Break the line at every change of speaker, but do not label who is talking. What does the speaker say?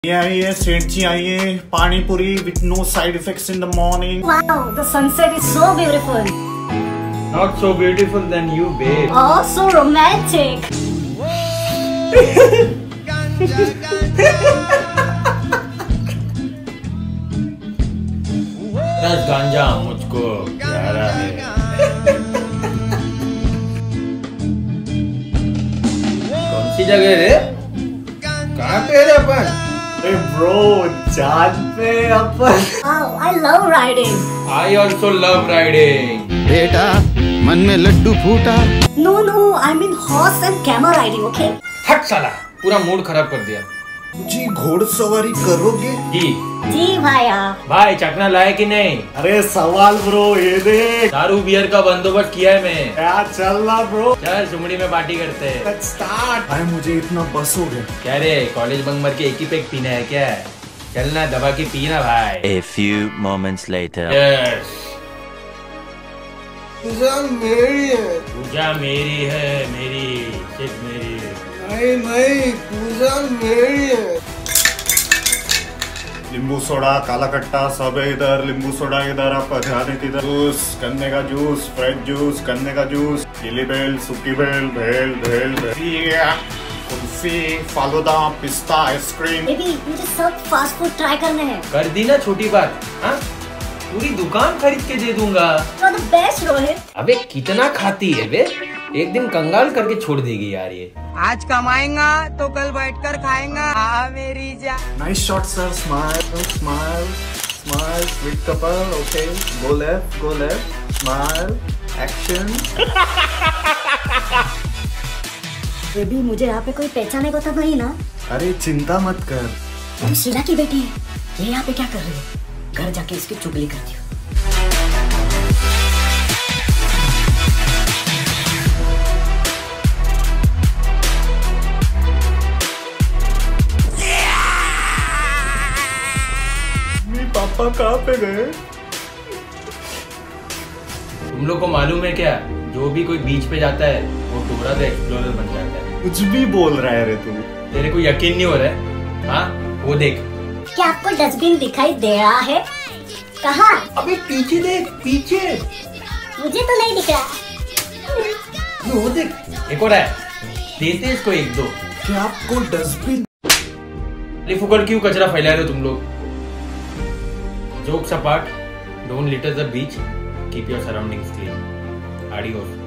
आइए सेठ जी आइए, पानी पूरी with no side effects in the morning.
Wow, the sunset is so beautiful.
Not so beautiful than you, babe.
Oh, so romantic.
दस गांजा मुझको प्यारा है। कौन सी जगह रे? कहाँ पे है अपन?
Hey bro, चांद पे अपन।
Oh, I love riding.
I also love riding.
बेटा मन में लड्डू फूटा।
No, I mean horse and camel riding, okay?
हट साला, पूरा मूड खराब कर दिया।
जी घोड़सवारी करोगे?
जी भाया।
भाई चकना लाए कि नहीं?
अरे सवाल ब्रो, ये देख
दारू बियर का बंदोबस्त किया है मैं।
क्या चल रहा ब्रो?
चल सुमड़ी में पार्टी करते हैं।
Let's start. भाई मुझे इतना बस हो गया।
क्या रे कॉलेज बंक मार के एक ही पैक पीना है क्या? चलना दबा के पीना भाई।
A few moments later.
Yes.
पूजा मेरी है।
पूजा मेरी है, मेरी सिर्फ मेरी।
नहीं पूजा मेरी है।
नींबू सोडा, काला खट्टा सब है इधर। नींबू सोडा इधर, आपका ध्यान है इधर। जूस, गन्ने का जूस, फ्रेश जूस, गन्ने का जूस, गीली बेल, सूखी बेल, भेल भेल कुल्फी, फालूदा, पिस्ता, आइसक्रीम।
बेबी, मुझे सब फास्ट फूड ट्राई करने हैं।
कर दी ना छोटी बात, हाँ? पूरी दुकान खरीद के दे दूंगा।
You're the best, Rohit.
अबे कितना खाती है बे? एक दिन कंगाल करके छोड़ देगी यार ये।
आज कमाएगा तो कल बैठकर खाएगा। मेरी जान।
Nice shot sir, smile smile smile, sweet couple, okay, go left, smile, action.
Baby, मुझे यहाँ पे कोई पहचाने को तो नहीं ना?
अरे चिंता मत कर।
तुम शीला की बेटी है, ये यहाँ पे क्या कर रही है? घर जाके इसकी चुगली करती हूँ।
पापा कहाँ पे गए?
तुम लोग को मालूम है क्या, जो भी कोई बीच पे जाता है वो डोरा द एक्सप्लोरर बन जाता है।
कुछ भी बोल रहा है रे तू।
तेरे को यकीन नहीं हो रहा है? हाँ वो देख।
क्या आपको डस्टबिन दिखाई दे रहा है? कहाँ?
अबे पीछे देख, पीछे।
मुझे तो नहीं दिख रहा।
वो देख, एक और है, देते इसको एक दो।
क्या आपको डस्टबिन?
फुकड़ क्यों कचरा फैला रहे हो तुम लोग? Jokes apart, don't litter the beach. Keep your surroundings clean. Adios.